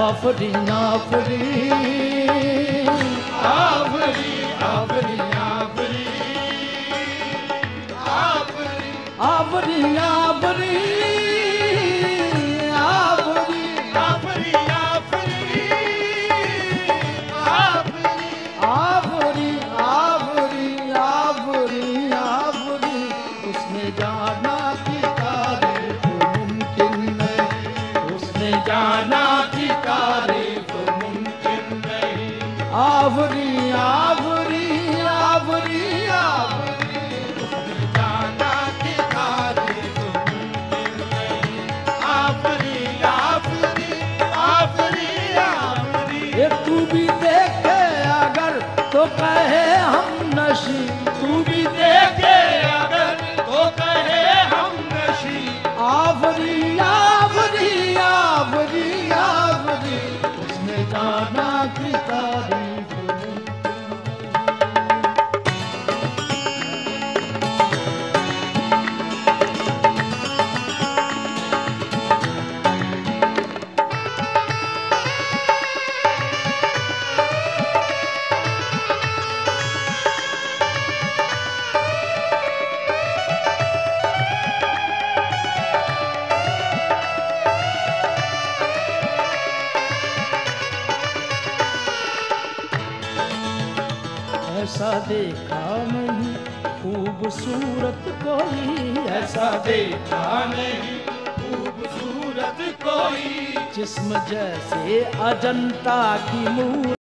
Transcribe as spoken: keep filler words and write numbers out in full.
आफरी आफरी आफरी आफरी आफरी आफरी आफरी आफरी आफरी आफरी आफरी आफरी आफरी आफरी उसने जाना कि तारीफ मुमकिन नहीं, उसने जाना कि तारीफ मुमकिन नहीं। आफरी आफरी आफरी आफरी उसने जाना कि तारीफ मुमकिन नहीं। आफरी आफरी आफरी आफरी ये तू भी देखे अगर तो कहे हम नशी, तू भी देखे अगर तो कहे हम नशी। आफरी आफरी आफरी आफरी उसने जाना कि तारीफ ऐसा देखा नहीं खूबसूरत कोई, ऐसा देखा नहीं खूबसूरत कोई। जिस्म जैसे अजंता की मूर्ति।